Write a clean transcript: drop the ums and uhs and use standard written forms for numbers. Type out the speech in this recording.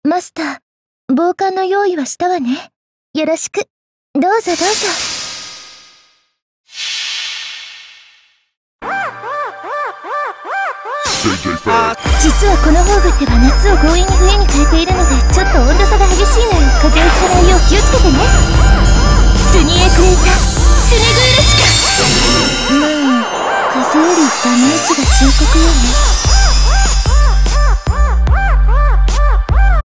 マスター、防寒の用意はしたわね。よろしく。どうぞどうぞ。実はこの宝具ってば夏を強引に冬に変えているのでちょっと温度差が激しいのよ。風邪をひかないよう気をつけてね。スニエクレータースネグエラシカ。まあ風邪よりダメージが深刻よね。